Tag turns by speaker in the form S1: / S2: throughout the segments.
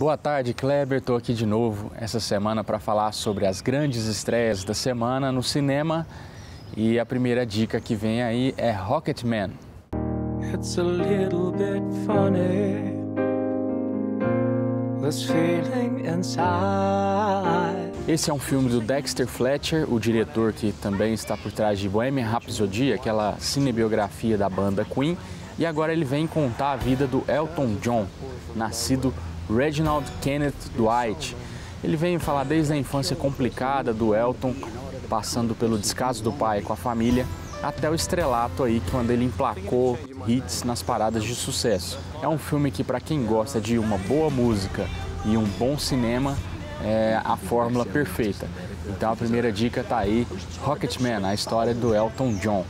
S1: Boa tarde, Kleber. Estou aqui de novo essa semana para falar sobre as grandes estreias da semana no cinema. E a primeira dica que vem aí é Rocketman. It's a little bit funny, this feeling inside. Esse é um filme do Dexter Fletcher, o diretor que também está por trás de Bohemian Rhapsody, aquela cinebiografia da banda Queen. E agora ele vem contar a vida do Elton John, nascido Reginald Kenneth Dwight. Ele vem falar desde a infância complicada do Elton, passando pelo descaso do pai com a família, até o estrelato aí, quando ele emplacou hits nas paradas de sucesso. É um filme que, para quem gosta de uma boa música e um bom cinema, é a fórmula perfeita. Então a primeira dica tá aí, Rocketman, a história do Elton John.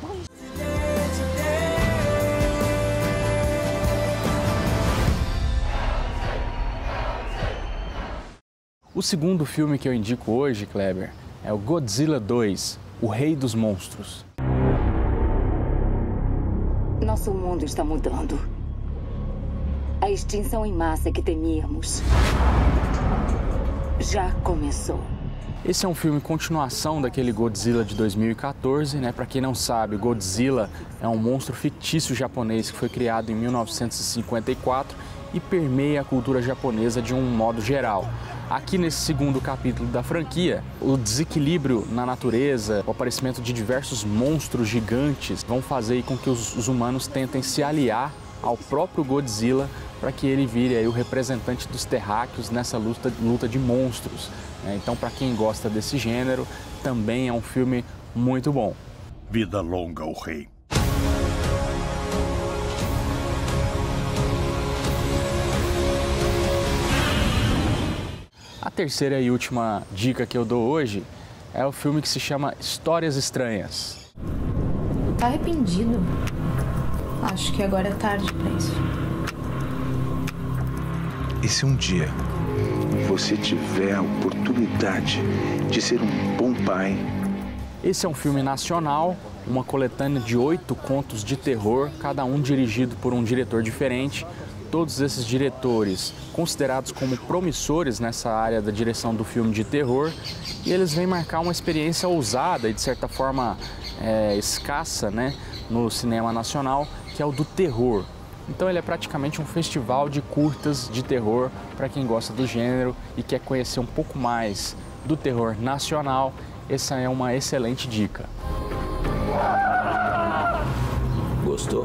S1: O segundo filme que eu indico hoje, Kleber, é o Godzilla 2, o Rei dos Monstros.
S2: Nosso mundo está mudando. A extinção em massa que temíamos já começou.
S1: Esse é um filme continuação daquele Godzilla de 2014, né? Para quem não sabe, Godzilla é um monstro fictício japonês que foi criado em 1954 e permeia a cultura japonesa de um modo geral. Aqui nesse segundo capítulo da franquia, o desequilíbrio na natureza, o aparecimento de diversos monstros gigantes vão fazer com que os humanos tentem se aliar ao próprio Godzilla para que ele vire aí o representante dos terráqueos nessa luta de monstros. Então, para quem gosta desse gênero, também é um filme muito bom.
S3: Vida longa ao rei.
S1: A terceira e última dica que eu dou hoje é o filme que se chama Histórias Estranhas.
S4: Tá arrependido? Acho que agora é tarde pra isso.
S5: E se um dia você tiver a oportunidade de ser um bom pai?
S1: Esse é um filme nacional, uma coletânea de 8 contos de terror, cada um dirigido por um diretor diferente. Todos esses diretores considerados como promissores nessa área da direção do filme de terror, e eles vêm marcar uma experiência ousada e de certa forma escassa, né, no cinema nacional, que é o do terror. Então ele é praticamente um festival de curtas de terror para quem gosta do gênero e quer conhecer um pouco mais do terror nacional. Essa é uma excelente dica.
S5: Gostou?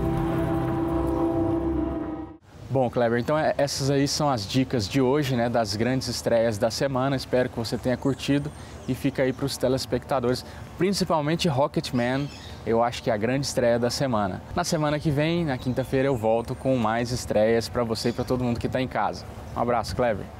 S1: Bom, Kleber, então essas aí são as dicas de hoje, né, das grandes estreias da semana. Espero que você tenha curtido e fica aí para os telespectadores, principalmente Rocketman, eu acho que é a grande estreia da semana. Na semana que vem, na quinta-feira, eu volto com mais estreias para você e para todo mundo que está em casa. Um abraço, Kleber.